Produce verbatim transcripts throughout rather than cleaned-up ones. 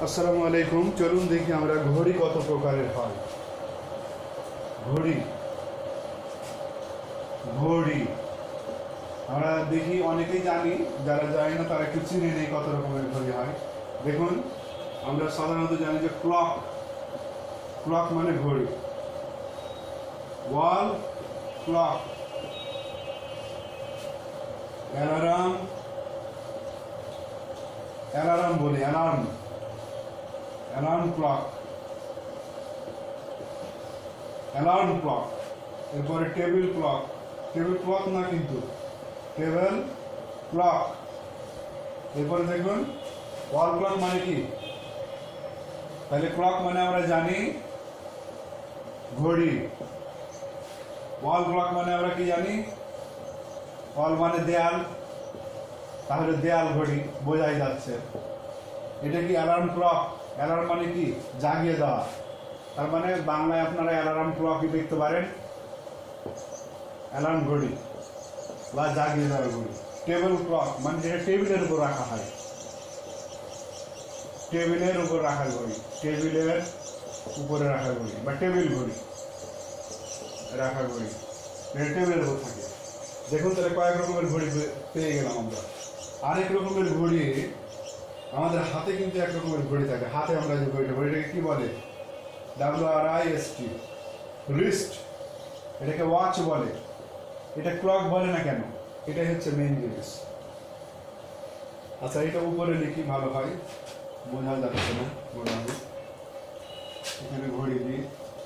আসসালামু আলাইকুম। চলুন দেখি আমরা ঘড়ি কত প্রকারের হয়। ঘড়ি ঘড়ি আমরা দেখি, অনেকেই জানি, যারা জানি না তারা একটু চিনে নেই কত রকমের ঘড়ি হয়। দেখুন, আমরা সাধারণত জানি যে ক্লক ক্লক মানে ঘড়ি, ওয়াল ক্লক, অ্যালার্ম অ্যালার্ম বলি alarm alarm clock alarm clock এরপরে টেবিল ক্লক, টেবিল ক্লক না কিন্তু টেবিল ক্লক। এরপরে দেখুন ওয়াল ক্লক মানে কি, তাহলে ক্লক মানে আমরা জানি ঘড়ি, ওয়াল ক্লক মানে আমরা কি জানি, ওয়াল মানে দেয়াল, তাহলে দেয়াল ঘড়ি বোঝাই যাচ্ছে। এটা কি অ্যালার্ম ক্লক, অ্যালার্ম মানে কি জাগিয়ে দেওয়া, তার মানে বাংলায় আপনারা অ্যালার্ম ক্লকই দেখতে পারেন, অ্যালার্ম ঘড়ি বা জাগিয়ে দেওয়া ঘড়ি। টেবিল ক্লক মানে যেটা টেবিলের উপর রাখা হয়, টেবিলের উপর রাখা ঘড়ি, টেবিলের উপরে রাখা ঘড়ি বা টেবিল ঘড়ি রাখা ঘড়ি, এটা টেবিলের উপর থাকে। দেখুন তাহলে কয়েক রকমের ঘড়ি পেয়ে গেলাম আমরা। আরেক রকমের ঘড়ি আমাদের হাতে, কিন্তু এক রকমের ঘড়ি থাকে হাতে, আমরা যে ঘড়িটা ঘড়িটাকে কি বলে, W R I S T, wrist. এটাকে ওয়াচ বলে, এটা ক্লক বলে না কেন, এটাই হচ্ছে মেইন জিনিস। আচ্ছা, এটা উপরে লিখি ভালো হয়, বোঝা যাচ্ছে না, মোটামুটি এখানে ঘড়ি দিই।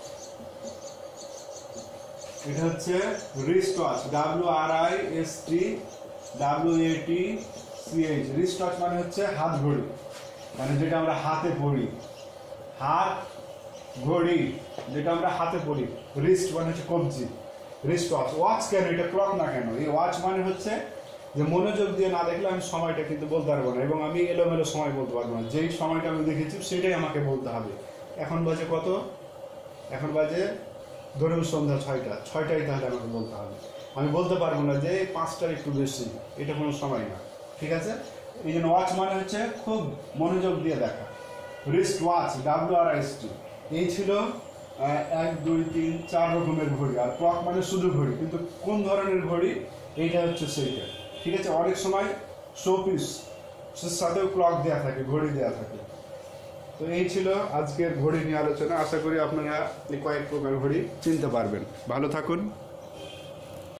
এটা হচ্ছে wrist watch, W R I S T W A T C H. Wrist watch মানে হচ্ছে হাত ঘড়ি, মানে যেটা আমরা হাতে পরি, হাত ঘড়ি যেটা আমরা হাতে পরি। রিস্ট মানে হচ্ছে কবজি, রিস্ট ওয়াচ। ওয়াচ কেন, এটা ক্লক না কেন? এই ওয়াচ মানে হচ্ছে যে মনোযোগ দিয়ে না দেখলে আমি সময়টা কিন্তু বলতে পারবো না, এবং আমি এলোমেলো সময় বলতে পারবো না। যেই সময়টা আমি দেখেছি সেটাই আমাকে বলতে হবে। এখন বাজে কত, এখন বাজে ধরুন সন্ধ্যা ছয়টা, ছয়টাই তাহলে আমাকে বলতে হবে। আমি বলতে পারবো না যে পাঁচটার একটু বেশি, এটা কোনো সময় না, ঠিক আছে? এই জন্য ওয়াচ মানে হচ্ছে খুব মনোযোগ দিয়ে দেখা। Wrist watch, W R I S T. এই ছিল এক দুই তিন চার রকমের ঘড়ি। আর ক্লক মানে শুধু ঘড়ি, কিন্তু কোন ধরনের ঘড়ি এইটা হচ্ছে সেইটা, ঠিক আছে? অনেক সময় শোপিস সাথেও ক্লক দেওয়া থাকে, ঘড়ি দেওয়া থাকে। তো এই ছিল আজকের ঘড়ি নিয়ে আলোচনা। আশা করি আপনারা এই কয়েক প্রকার ঘড়ি চিনতে পারবেন। ভালো থাকুন।